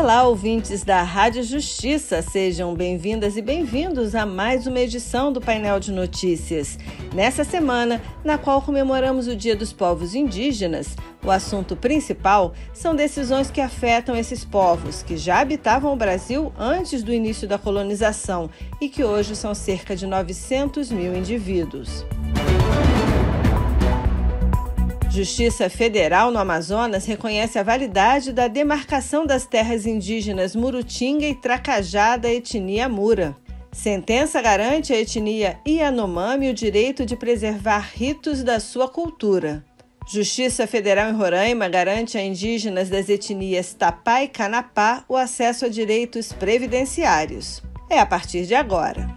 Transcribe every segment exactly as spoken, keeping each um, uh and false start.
Olá, ouvintes da Rádio Justiça, sejam bem-vindas e bem-vindos a mais uma edição do Painel de Notícias. Nessa semana, na qual comemoramos o Dia dos Povos Indígenas, o assunto principal são decisões que afetam esses povos, que já habitavam o Brasil antes do início da colonização e que hoje são cerca de novecentos mil indivíduos. Justiça Federal no Amazonas reconhece a validade da demarcação das terras indígenas Murutinga e Tracajá da etnia Mura. Sentença garante à etnia Yanomami o direito de preservar ritos da sua cultura. Justiça Federal em Roraima garante a indígenas das etnias Tapá e Canapá o acesso a direitos previdenciários. É a partir de agora.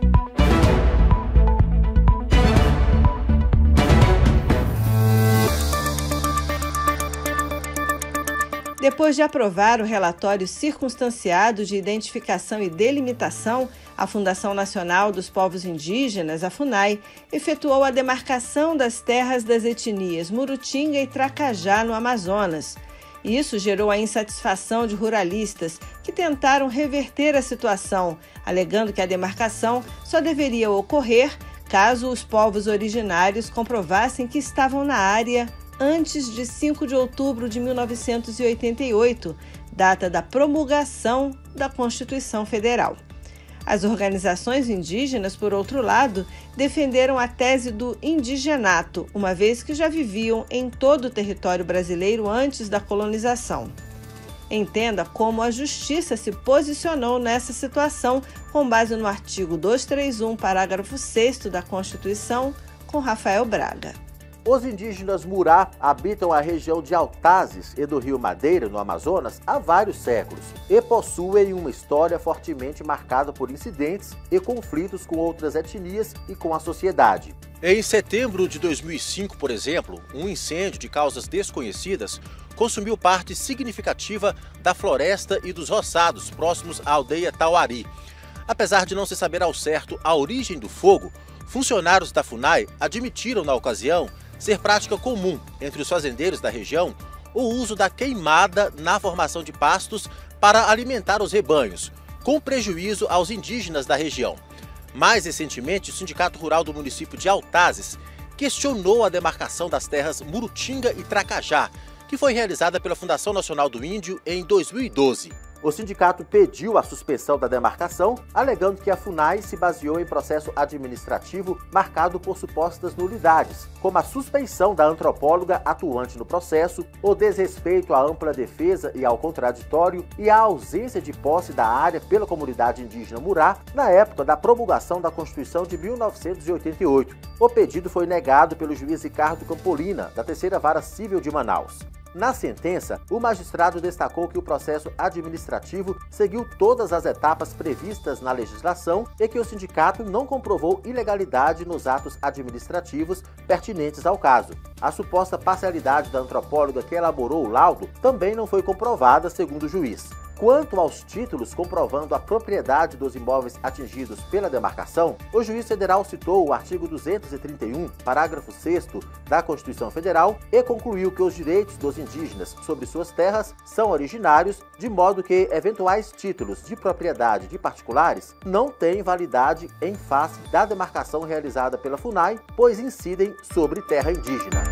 Depois de aprovar o relatório circunstanciado de identificação e delimitação, a Fundação Nacional dos Povos Indígenas, a FUNAI, efetuou a demarcação das terras das etnias Murutinga e Tracajá, no Amazonas. Isso gerou a insatisfação de ruralistas que tentaram reverter a situação, alegando que a demarcação só deveria ocorrer caso os povos originários comprovassem que estavam na área antes de cinco de outubro de mil novecentos e oitenta e oito, data da promulgação da Constituição Federal. As organizações indígenas, por outro lado, defenderam a tese do indigenato, uma vez que já viviam em todo o território brasileiro antes da colonização. Entenda como a Justiça se posicionou nessa situação com base no artigo duzentos e trinta e um, parágrafo sexto da Constituição, com Rafael Braga. Os indígenas Murá habitam a região de Altazes e do Rio Madeira, no Amazonas, há vários séculos e possuem uma história fortemente marcada por incidentes e conflitos com outras etnias e com a sociedade. Em setembro de dois mil e cinco, por exemplo, um incêndio de causas desconhecidas consumiu parte significativa da floresta e dos roçados próximos à aldeia Tauari. Apesar de não se saber ao certo a origem do fogo, funcionários da FUNAI admitiram na ocasião ser prática comum entre os fazendeiros da região o uso da queimada na formação de pastos para alimentar os rebanhos, com prejuízo aos indígenas da região. Mais recentemente, o Sindicato Rural do município de Altazes questionou a demarcação das terras Murutinga e Tracajá, que foi realizada pela Fundação Nacional do Índio em dois mil e doze. O sindicato pediu a suspensão da demarcação, alegando que a FUNAI se baseou em processo administrativo marcado por supostas nulidades, como a suspeição da antropóloga atuante no processo, o desrespeito à ampla defesa e ao contraditório e a ausência de posse da área pela comunidade indígena Murá na época da promulgação da Constituição de mil novecentos e oitenta e oito. O pedido foi negado pelo juiz Ricardo Campolina, da Terceira Vara Civil de Manaus. Na sentença, o magistrado destacou que o processo administrativo seguiu todas as etapas previstas na legislação e que o sindicato não comprovou ilegalidade nos atos administrativos pertinentes ao caso. A suposta parcialidade da antropóloga que elaborou o laudo também não foi comprovada, segundo o juiz. Quanto aos títulos comprovando a propriedade dos imóveis atingidos pela demarcação, o juiz federal citou o artigo duzentos e trinta e um, parágrafo sexto da Constituição Federal e concluiu que os direitos dos indígenas sobre suas terras são originários, de modo que eventuais títulos de propriedade de particulares não têm validade em face da demarcação realizada pela FUNAI, pois incidem sobre terra indígena.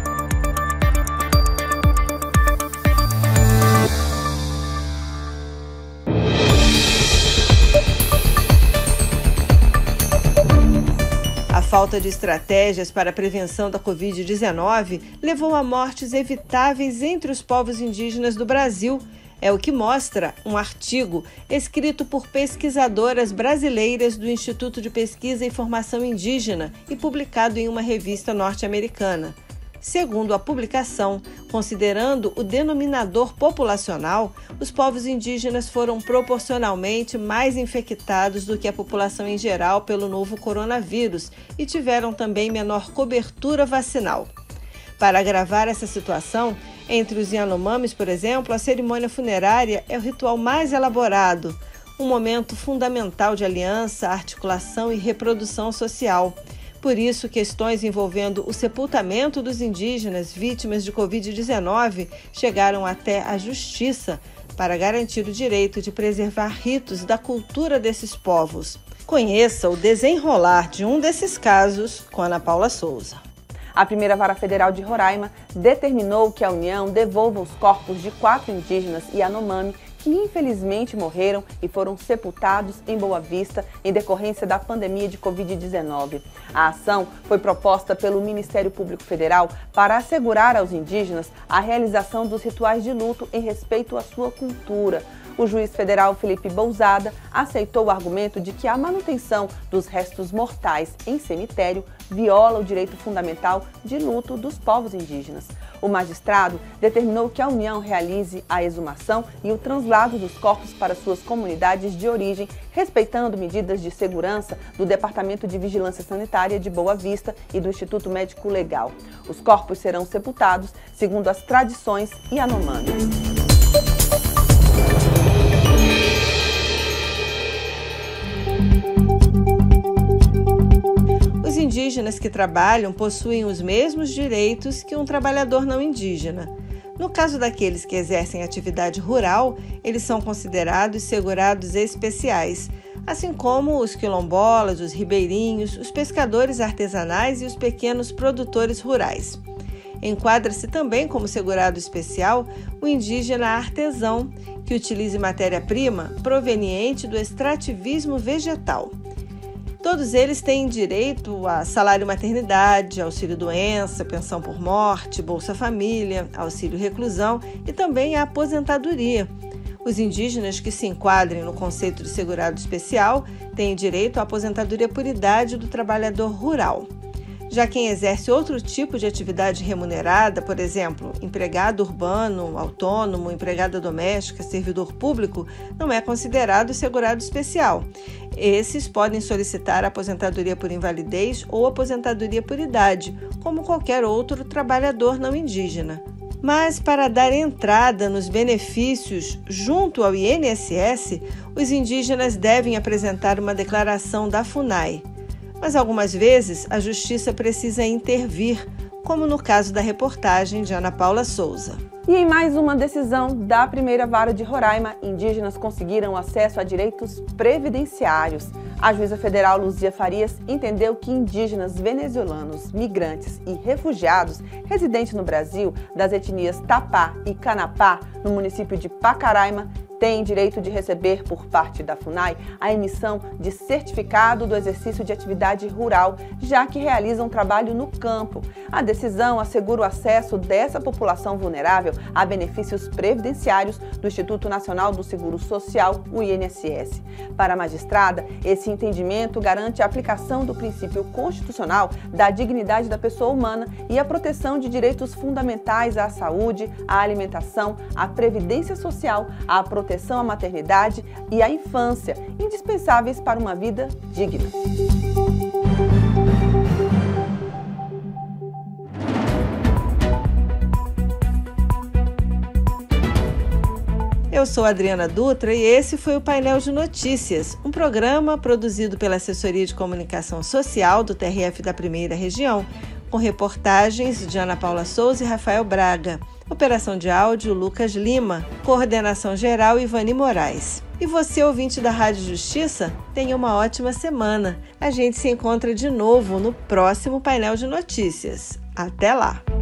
A falta de estratégias para a prevenção da covid dezenove levou a mortes evitáveis entre os povos indígenas do Brasil. É o que mostra um artigo escrito por pesquisadoras brasileiras do Instituto de Pesquisa e Formação Indígena e publicado em uma revista norte-americana. Segundo a publicação, considerando o denominador populacional, os povos indígenas foram proporcionalmente mais infectados do que a população em geral pelo novo coronavírus e tiveram também menor cobertura vacinal. Para agravar essa situação, entre os Yanomamis, por exemplo, a cerimônia funerária é o ritual mais elaborado, um momento fundamental de aliança, articulação e reprodução social. Por isso, questões envolvendo o sepultamento dos indígenas vítimas de covid dezenove chegaram até a justiça, para garantir o direito de preservar ritos da cultura desses povos. Conheça o desenrolar de um desses casos com Ana Paula Souza. A primeira Vara Federal de Roraima determinou que a União devolva os corpos de quatro indígenas Yanomami que infelizmente morreram e foram sepultados em Boa Vista em decorrência da pandemia de covid dezenove. A ação foi proposta pelo Ministério Público Federal para assegurar aos indígenas a realização dos rituais de luto em respeito à sua cultura. O juiz federal Felipe Bouzada aceitou o argumento de que a manutenção dos restos mortais em cemitério viola o direito fundamental de luto dos povos indígenas. O magistrado determinou que a União realize a exumação e o translado dos corpos para suas comunidades de origem, respeitando medidas de segurança do Departamento de Vigilância Sanitária de Boa Vista e do Instituto Médico Legal. Os corpos serão sepultados segundo as tradições Yanomami. Os indígenas que trabalham possuem os mesmos direitos que um trabalhador não indígena. No caso daqueles que exercem atividade rural, eles são considerados segurados especiais, assim como os quilombolas, os ribeirinhos, os pescadores artesanais e os pequenos produtores rurais. Enquadra-se também como segurado especial o indígena artesão, que utilize matéria-prima proveniente do extrativismo vegetal. Todos eles têm direito a salário-maternidade, auxílio-doença, pensão por morte, Bolsa-Família, auxílio-reclusão e também a aposentadoria. Os indígenas que se enquadrem no conceito de segurado especial têm direito à aposentadoria por idade do trabalhador rural. Já quem exerce outro tipo de atividade remunerada, por exemplo, empregado urbano, autônomo, empregada doméstica, servidor público, não é considerado segurado especial. Esses podem solicitar aposentadoria por invalidez ou aposentadoria por idade, como qualquer outro trabalhador não indígena. Mas, para dar entrada nos benefícios junto ao I N S S, os indígenas devem apresentar uma declaração da FUNAI. Mas algumas vezes a Justiça precisa intervir, como no caso da reportagem de Ana Paula Souza. E em mais uma decisão da primeira Vara de Roraima, indígenas conseguiram acesso a direitos previdenciários. A juíza federal Luzia Farias entendeu que indígenas venezuelanos, migrantes e refugiados residentes no Brasil das etnias Tapá e Canapá, no município de Pacaraima, têm direito de receber, por parte da FUNAI, a emissão de certificado do exercício de atividade rural, já que realizam trabalho no campo. A decisão assegura o acesso dessa população vulnerável a benefícios previdenciários do Instituto Nacional do Seguro Social, o I N S S. Para a magistrada, esse entendimento garante a aplicação do princípio constitucional da dignidade da pessoa humana e a proteção de direitos fundamentais à saúde, à alimentação, à previdência social, à proteção à maternidade e à infância, indispensáveis para uma vida digna. Eu sou Adriana Dutra e esse foi o Painel de Notícias, um programa produzido pela Assessoria de Comunicação Social do T R F da Primeira Região, com reportagens de Ana Paula Souza e Rafael Braga. Operação de áudio, Lucas Lima. Coordenação geral, Ivani Moraes. E você, ouvinte da Rádio Justiça, tenha uma ótima semana. A gente se encontra de novo no próximo Painel de Notícias. Até lá!